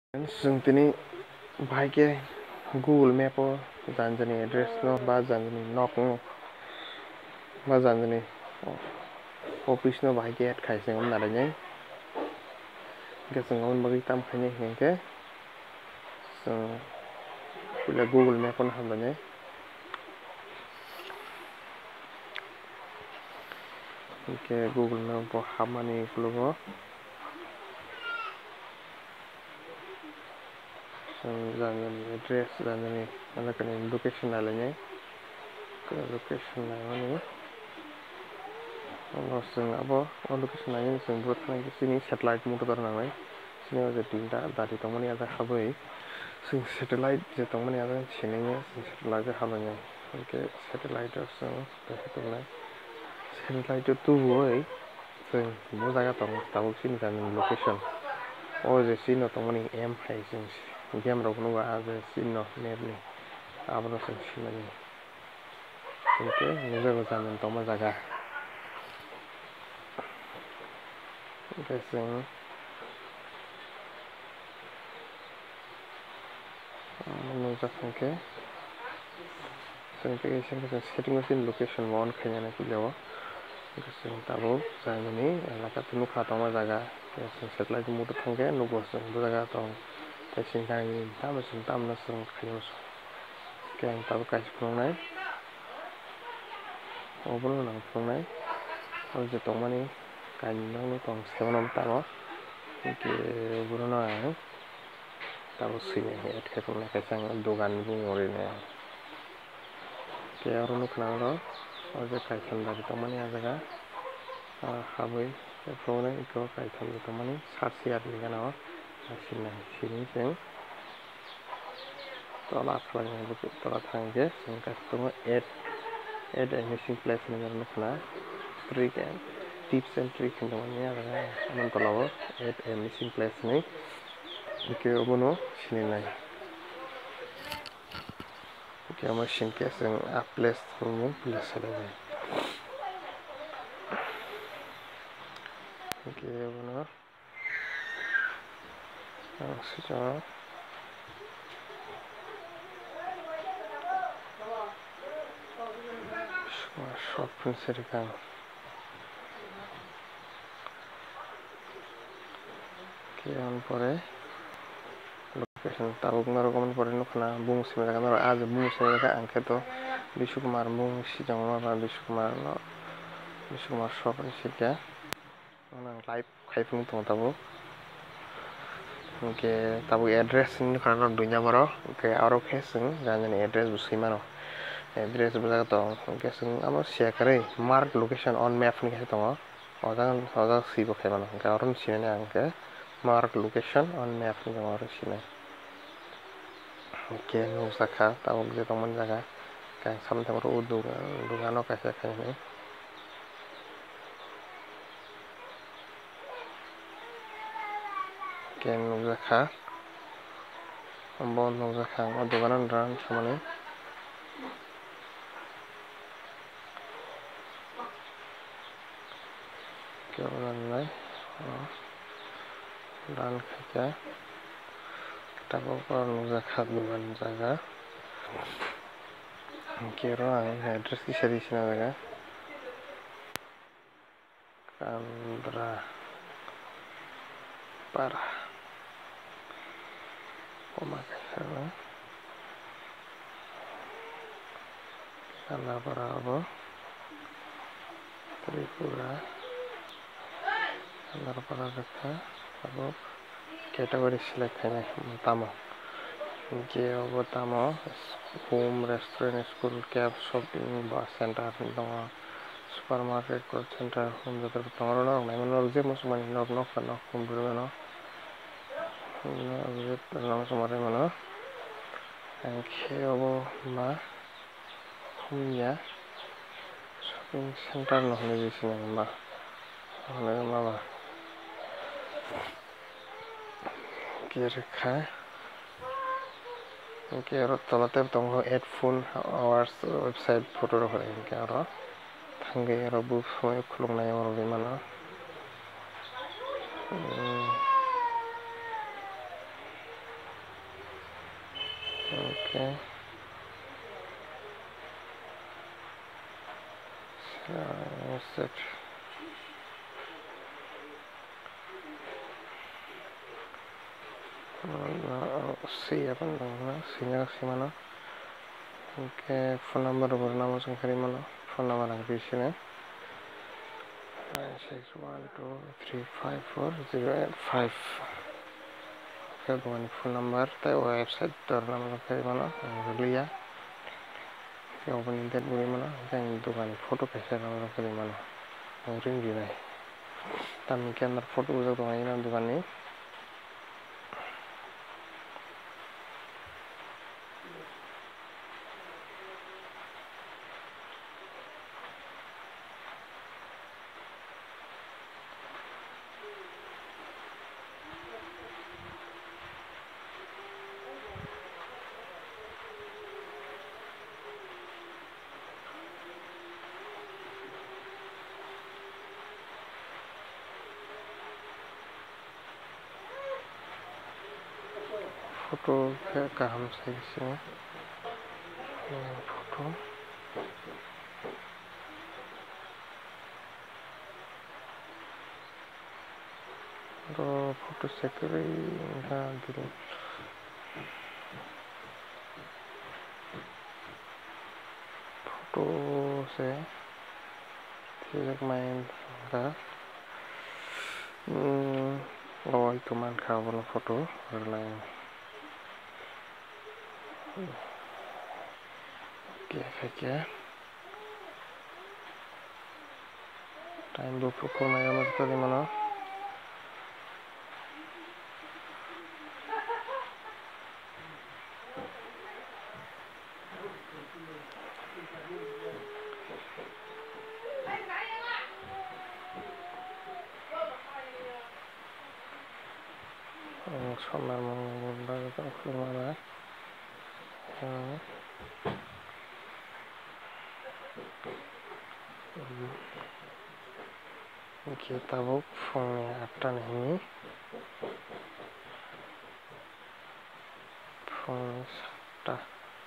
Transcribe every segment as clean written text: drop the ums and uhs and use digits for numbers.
जों दिनै बाहायके Google मेपआव जानजानि address न बा जानजानि नक न बा जानजानि ऑफिस न बाहायके ऐड खायसे हम नारायने के जों उन बगी ताम खायने हेंके जों पहले गुगल मेप on हाबलाने के गुगल मेप पर हाबमाने लोगो जानजानि एड्रेस जानजानि अलग लोकेशन नालायने लोकेशन नायमाने जों अब लोकेशन नायने जों बुथ नायके सिनि सेटेलाइट मदर नालाय सिनि जे दिनदा दादि तंमनि आजा हाबै जों सेटेलाइट जे तंमनि आजा सिनिने जों सेटेलाइट हाबलाने के सेटेलाइट जों देखतोंनाय सेटेलाइट तो होय जों बो जायगा दं दाबो सिनि जानजानि लोकेशन ओ जे सिनो तंमनि एम फाइ जों गेम रावनो आज सिनो मेपनि आबनो जों सिनानि ओके नोजो जानजानि तंमा जागा ओमफ्राय जों नुजाखांके जों जों सेटिं सिन लोकेशन वन खायनानै फैलाव जों दाबो जानजानि लाका नुखा तंमा जागा जों सेटेलाइट मदद थांके नुगो जों बो जागा दं ताइसिन गानि तामनो जों खायनो के आं ताबो काइस फुंनाय अबनो नां फुंनाय और जे तंमानि गानि नांनो दं सेवनाम ताबो के बुरनो आं ताबो सिने ऐड खायफुंनाय काइस आं दुगान बुंहरैने के और नुखनांगो और जे काइसान दारि तंमानि आजागा हाबै फुंनाय इको काइसान तंमानि सारसि आदि गाना सिनाय सिनि जों तला खालामनाय तला थांगे जों काइसान ऐड ए मिसिंग प्लेस नगर नुखना trick and tips and trick होनदोंमोन आरो आमन तलाव ऐड ए मिसिंग प्लेस नि के अबनो सिनाय के मशीन के जों आ प्लेस हमो प्लेस होलाय के अबनो सिजा शॉप सेरिका के आन परे लोकेशन ताबुक मारो कमेंट परे नुखना बुंसि जागा मारो आज बुंसि जागा आंखे तो विश्वकुमार मुंसि जागा मारो विश्वकुमार शॉप सिटा आं लाइव खायफुं तो ताबो के ताबो एड्रेस नुखना दुनिया मारो के आरो केसं जानजानि एड्रेस बुसि मारो एड्रेस बुजागा तो के जों आमो शेयर करे मार्क लोकेशन ऑन मैप नि दङ अजा सिबो खायमानो के आरो सिनाय आंके मार्क लोकेशन ऑन मैप नि दङ आरो सिनाय के नुजाखा ताबो जे तंमन जागा का सामथामरो दुगानो काइसा खायने के नुजाखा bon नुजाखा दुगानो रान सामाने के उनावलाय रान खायका ताबो नुजाखा दुगानो जागा के रो आं एड्रेस की सेरिसना जागा कांद्रा para कमा काइसा काला para अब त्रिपुरा काला para रखा अब कैटेगरी सिलेक्ट खायनाय तामो के अब तामो home restaurant school cab shopping bus centre दङ सुपरमार्केट क्लथ सेंटर होम जतर दङ र नायमनो जे मसमानि नक नक नक कुम्ब्रुनो नाम समारे मनो आंखे अब मा होमया शॉपिंग सेंटर न होने जिसिना मा होने माबा के रखा के आरो तलाते दङ एड फोन आवर्स वेबसाइट फटो रखनाय के आरो थांगे आरो बुफाय खुलुंनाय आरो मानो Okay. Set. C apa namanya? C-nya kasih mana? Oke, phone number bernama sengkari mana? Phone number yang di sini. 9612354085. Oke, bukan phone number, tapi website bernama sengkari mana? Yang ya. Yang open internet beri mana? Yang dukan foto kasih nama sengkari mana? Yang ring di nih. Tapi kan foto udah tuh aja dukan nih. Foto kayak kaham saya sini. Foto. Foto sekali enggak gitu. Foto saya tidak main enggak. Itu man kalau foto lain. Oke saja. Time 24 megabyte tadi mana? Samar menggunakan itu mana? Kita buka phone ada nih. Phone ada.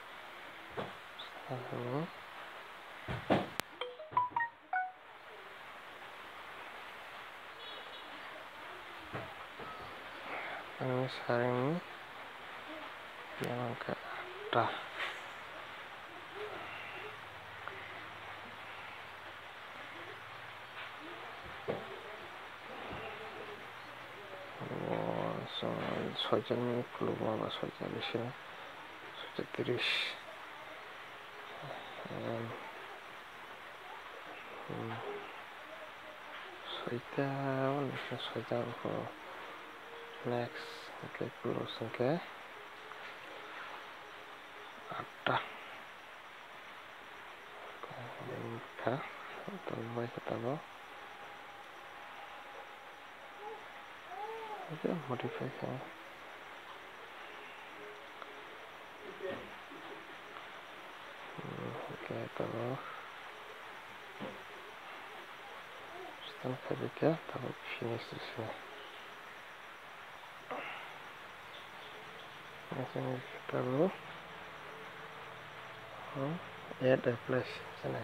Ini hari ini yang enggak ada. Soalnya belum apa soalnya di sini. Soalnya tiris. Soalnya next. Oke, close oke. Ada. Oke, tambah kita lo. Oke, modify ya. Oke, kalau setelah kerja, taruh finish di sini. Ini kita lo. Add a flash sini.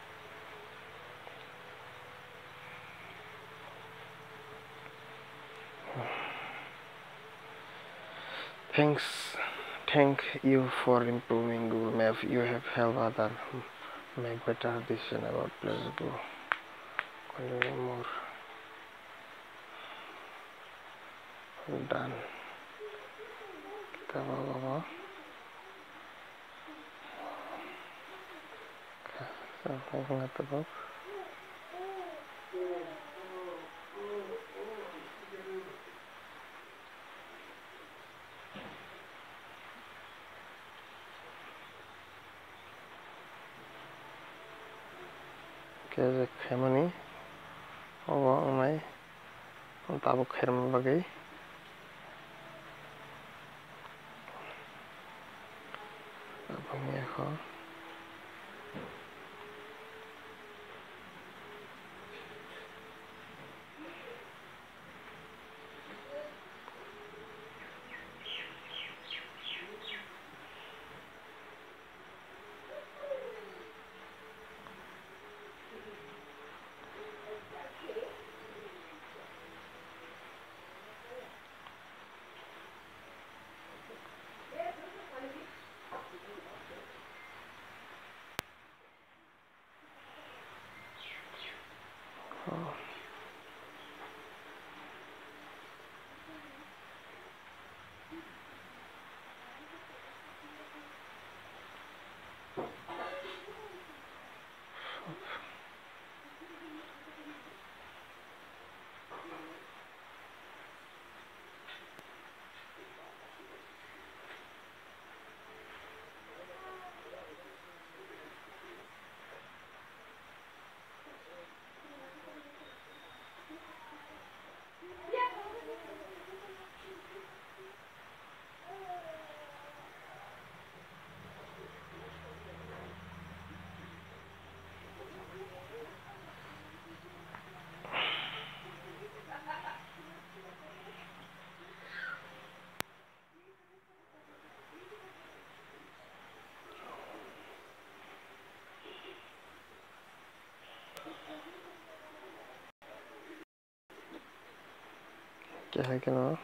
Thank you for improving Google Maps. You have helped others make better decisions about places to go. Continue more. Done. Kita bawa. Sampai nggak terbang. Oke, kayak ini. May tabok herman bagay. Abang niya ako. क्या है कि no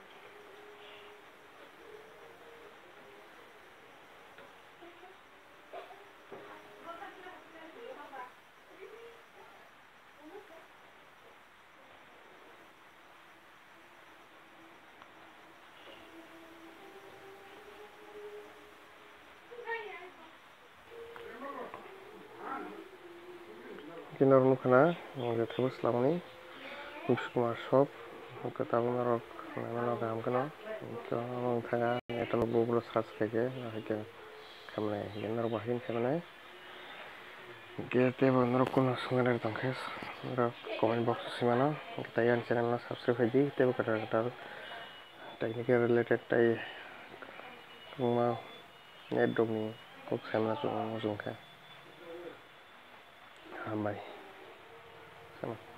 Kita orang kana orang terus selama ni Kumar shop kita orang mana काम kana kita orang tengah itu lo bubur sas lagi lagi kamera ini orang bahin kamera kita orang kuna sungai tangkes orang comment box sih mana kita yang channel na subscribe aja kita kata technical related tay kuma net dong kok sama tu orang muzung kan bye sama